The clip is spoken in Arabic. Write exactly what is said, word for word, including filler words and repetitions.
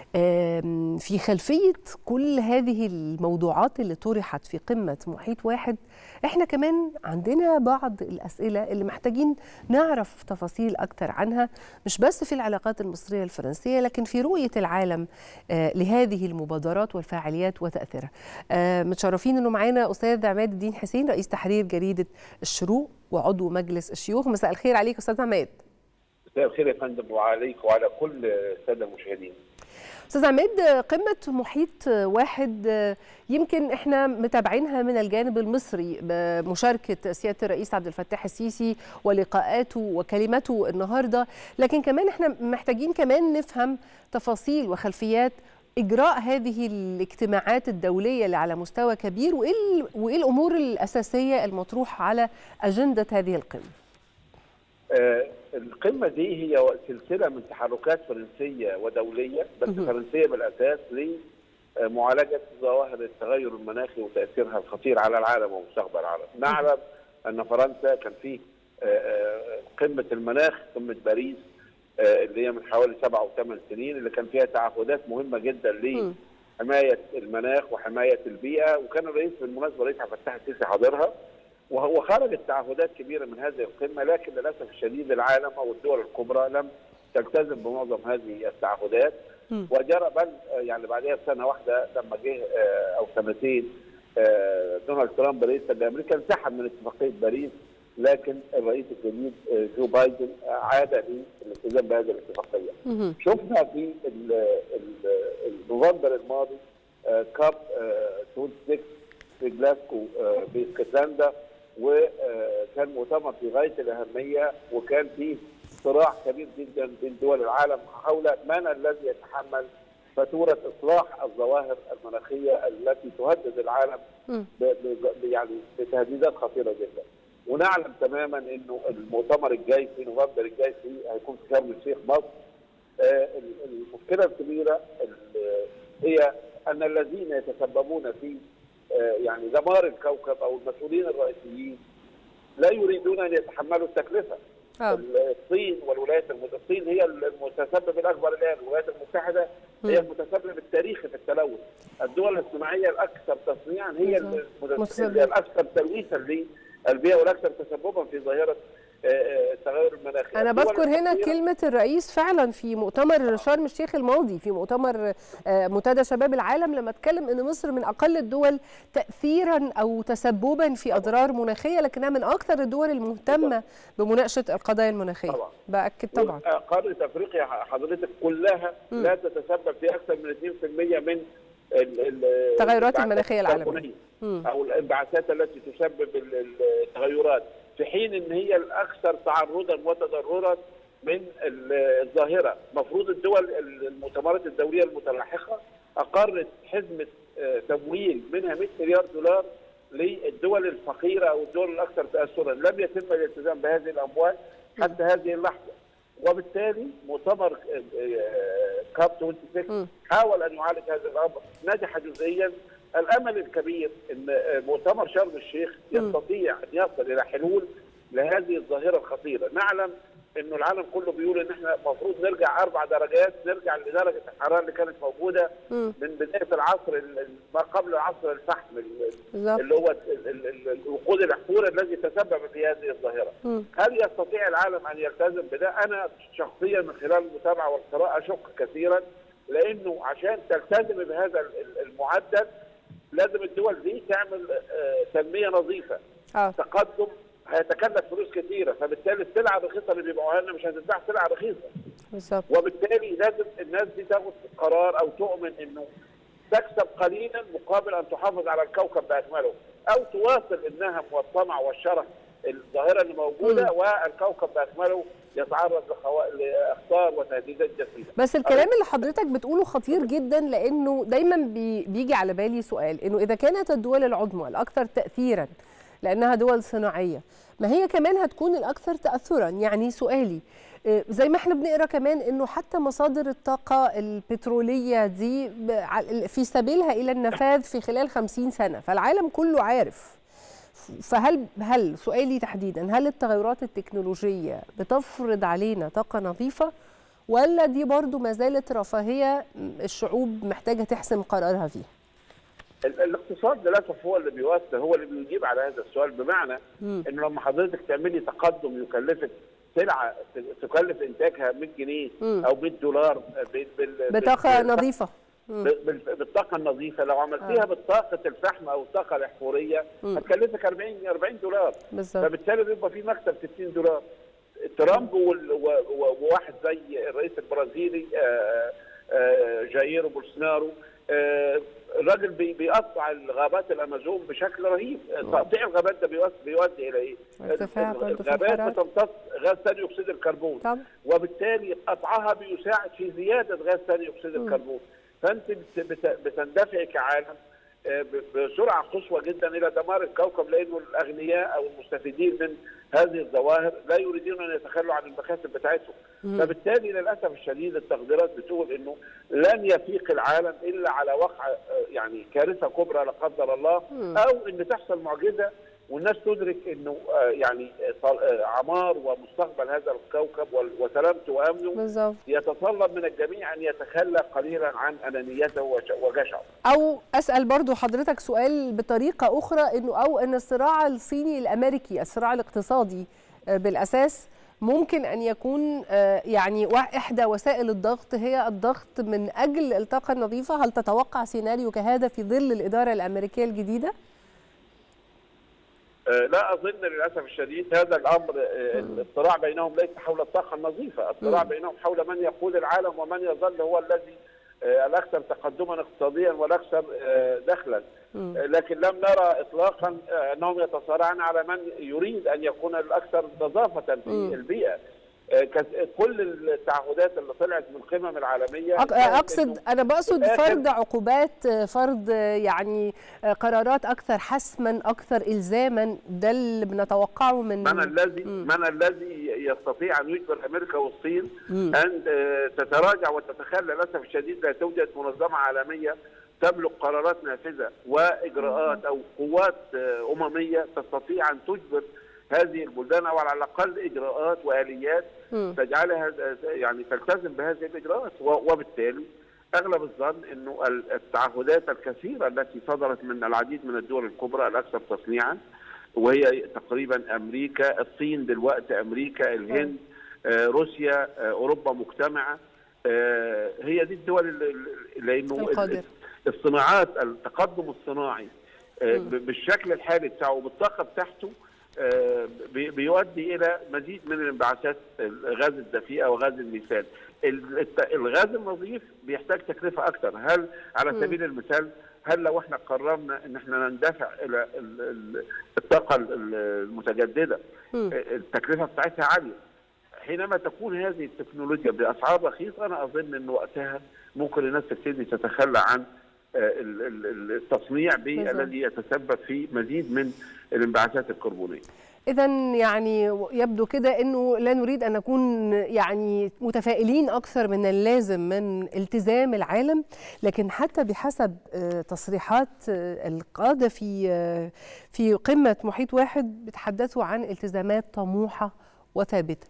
في خلفية كل هذه الموضوعات اللي طرحت في قمة محيط واحد، احنا كمان عندنا بعض الأسئلة اللي محتاجين نعرف تفاصيل أكتر عنها، مش بس في العلاقات المصرية الفرنسية لكن في رؤية العالم لهذه المبادرات والفعاليات وتأثيرها. متشرفين انه معانا أستاذ عماد الدين حسين، رئيس تحرير جريدة الشروق وعضو مجلس الشيوخ. مساء الخير عليك أستاذ عماد. مساء الخير يا فندم، وعليك وعلى كل الساده المشاهدين. أستاذ عماد، قمة محيط واحد يمكن احنا متابعينها من الجانب المصري بمشاركة سيادة الرئيس عبد الفتاح السيسي ولقاءاته وكلمته النهارده، لكن كمان احنا محتاجين كمان نفهم تفاصيل وخلفيات إجراء هذه الاجتماعات الدولية اللي على مستوى كبير، وإيه وإيه الأمور الأساسية المطروحة على أجندة هذه القمة. آه القمة دي هي سلسلة من تحركات فرنسية ودولية، بس فرنسية بالأساس لمعالجة ظواهر التغير المناخي وتأثيرها الخطير على العالم ومستقبل العالم. نعلم أن فرنسا كان في قمة المناخ، قمة باريس اللي هي من حوالي سبع أو ثمان سنين، اللي كان فيها تعهدات مهمة جدا لحماية المناخ وحماية البيئة، وكان الرئيس بالمناسبة الرئيس عبد الفتاح السيسي حاضرها، وهو خرجت تعهدات كبيره من هذه القمه، لكن للاسف الشديد العالم او الدول الكبرى لم تلتزم بمعظم هذه التعهدات، وجرى بل يعني بعدها بسنه واحده لما جه او سنتين دونالد ترامب رئيس الامريكا انسحب من اتفاقيه باريس، لكن الرئيس الجديد جو بايدن عاد للالتزام بهذه الاتفاقيه. شفنا في نوفمبر الماضي كاب ستة وعشرين في جلاسكو باسكتلندا، وكان مؤتمر في غايه الاهميه، وكان فيه صراع كبير جدا بين دول العالم حول من الذي يتحمل فاتوره اصلاح الظواهر المناخيه التي تهدد العالم يعني بتهديدات خطيره جدا. ونعلم تماما انه المؤتمر الجاي في نوفمبر الجاي فيه هيكون في شرم الشيخ مصر. المشكله الكبيره هي ان الذين يتسببون في يعني دمار الكوكب او المسؤولين الرئيسيين لا يريدون ان يتحملوا التكلفه. أوه. الصين والولايات المتحده، الصين هي المتسبب الاكبر الان، الولايات المتحده هي المتسبب التاريخي في التلوث. الدول الصناعيه الاكثر تصنيعا هي الاكثر تلويثا للبيئه والاكثر تسببا في ظاهره التغير المناخي. أنا بذكر هنا كلمة الرئيس فعلا في مؤتمر شرم الشيخ الماضي، في مؤتمر منتدى شباب العالم، لما اتكلم أن مصر من أقل الدول تأثيرا أو تسببا في أضرار مناخية، لكنها من أكثر الدول المهتمة بمناقشة القضايا المناخية. طبعا. بأكد طبعا. قارة أفريقيا حضرتك كلها م. لا تتسبب في أكثر من اثنين بالمئة من التغيرات المناخية العالمية أو الانبعاثات التي تسبب التغيرات، في حين ان هي الاكثر تعرضا وتضررا من الظاهره. مفروض الدول المؤتمرات الدوليه المتلاحقه اقرت حزمه تمويل منها مئة مليار دولار للدول الفقيره او الدول الاكثر تاثرا، لم يتم الالتزام بهذه الاموال حتى هذه اللحظه. وبالتالي مؤتمر كاب ستة وعشرين حاول ان يعالج هذا الامر، نجح جزئيا. الامل الكبير ان مؤتمر شرم الشيخ يستطيع ان يصل الى حلول لهذه الظاهره الخطيره. نعلم انه العالم كله بيقول ان احنا المفروض نرجع اربع درجات، نرجع لدرجه الحراره اللي كانت موجوده من بدايه العصر ما قبل عصر الفحم اللي هو الوقود الاحفوري الذي تسبب في هذه الظاهره. هل يستطيع العالم ان يلتزم بده؟ انا شخصيا من خلال المتابعه والقراءه اشك كثيرا، لانه عشان تلتزم بهذا المعدل لازم الدول دي تعمل تنميه نظيفه. أوه. تقدم هيتكلف فلوس كثيره، فبالتالي السلعه الرخيصه اللي بيبيعوها لنا مش هتتباع سلعه رخيصه. بالظبط. وبالتالي لازم الناس دي تاخد قرار او تؤمن انه تكسب قليلا مقابل ان تحافظ على الكوكب باكمله، او تواصل النهم والطمع والشره الظاهره اللي موجوده، م. والكوكب باكمله يتعرض لاخطار وتهديدات جسيمه. بس الكلام اللي حضرتك بتقوله خطير جدا، لانه دايما بي بيجي على بالي سؤال، انه اذا كانت الدول العظمى الاكثر تاثيرا لانها دول صناعيه، ما هي كمان هتكون الاكثر تاثرا. يعني سؤالي، زي ما احنا بنقرا كمان انه حتى مصادر الطاقه البتروليه دي في سبيلها الى النفاذ في خلال خمسين سنه، فالعالم كله عارف. فهل هل سؤالي تحديدا، هل التغيرات التكنولوجيه بتفرض علينا طاقه نظيفه، ولا دي برضو ما زالت رفاهية الشعوب محتاجة تحسم قرارها فيها؟ الاقتصاد للاسف هو اللي بيوسع، هو اللي بيجيب على هذا السؤال، بمعنى انه لما حضرتك تعملي تقدم يكلفك سلعه تكلف انتاجها مية جنيه او مية دولار بطاقه نظيفه، بالطاقه النظيفه، لو عملتيها آه. بالطاقه الفحم او الطاقه الاحفوريه هتكلفك أربعين أربعين دولار بالزبط. فبالتالي بيبقى في مكسب ستين دولار. ترامب وواحد زي الرئيس البرازيلي جاير بولسونارو، الراجل بيقطع الغابات الامازون بشكل رهيب. تقطيع الغابات ده بيؤدي الى ايه؟ الغابات بتمتص غاز ثاني اكسيد الكربون طبعا. وبالتالي قطعها بيساعد في زياده غاز ثاني اكسيد الكربون، فانت بتندفعي كعالم بسرعه قصوى جدا الى دمار الكوكب، لانه الاغنياء او المستفيدين من هذه الظواهر لا يريدون ان يتخلوا عن المكاسب بتاعتهم. فبالتالي للاسف الشديد التقديرات بتقول انه لن يفيق العالم الا على وقع يعني كارثه كبرى لا قدر الله، او ان تحصل معجزه والناس تدرك انه يعني عمار ومستقبل هذا الكوكب وسلامته وامنه بالزبط. يتطلب من الجميع ان يتخلى قليلا عن انانيته وجشعه. او اسال برضو حضرتك سؤال بطريقه اخرى، انه او ان الصراع الصيني الامريكي، الصراع الاقتصادي بالاساس، ممكن ان يكون يعني احدى وسائل الضغط هي الضغط من اجل الطاقه النظيفه. هل تتوقع سيناريو كهذا في ظل الاداره الامريكيه الجديده؟ لا اظن للاسف الشديد هذا الامر. الصراع بينهم ليس حول الطاقه النظيفه، الصراع بينهم حول من يقود العالم ومن يظل هو الذي الاكثر تقدما اقتصاديا والاكثر دخلا. لكن لم نرى اطلاقا انهم يتصارعون على من يريد ان يكون الاكثر نظافه في البيئه. كل التعهدات اللي طلعت من القمم العالميه اقصد انا بقصد فرض عقوبات، فرض يعني قرارات اكثر حسما اكثر الزاما، ده اللي بنتوقعه من من الذي من الذي يستطيع ان يجبر امريكا والصين م. ان تتراجع وتتخلى. للاسف الشديد لا توجد منظمه عالميه تملك قرارات نافذه واجراءات او قوات امميه تستطيع ان تجبر هذه البلدان، او على الاقل اجراءات واليات م. تجعلها يعني تلتزم بهذه الاجراءات. وبالتالي اغلب الظن انه التعهدات الكثيره التي صدرت من العديد من الدول الكبرى الاكثر تصنيعا، وهي تقريبا امريكا، الصين دلوقتي، امريكا، الهند، آه، روسيا، آه، اوروبا مجتمعه، آه، هي دي الدول. لانه الصناعات، التقدم الصناعي آه بالشكل الحالي بتاعه وبالطاقه بتاعته بيؤدي الى مزيد من الانبعاثات الغاز الدفيئه وغاز الميثان. الغاز النظيف بيحتاج تكلفه اكثر. هل على سبيل المثال هل لو احنا قررنا ان احنا نندفع الى الطاقه المتجدده التكلفه بتاعتها عاليه، حينما تكون هذه التكنولوجيا باسعار رخيصه انا اظن ان وقتها ممكن الناس تبتدي تتخلى عن التصنيع به الذي يتسبب في مزيد من الانبعاثات الكربونيه. إذا يعني يبدو كده انه لا نريد ان نكون يعني متفائلين اكثر من اللازم من التزام العالم، لكن حتى بحسب تصريحات القاده في في قمه محيط واحد بيتحدثوا عن التزامات طموحه وثابته.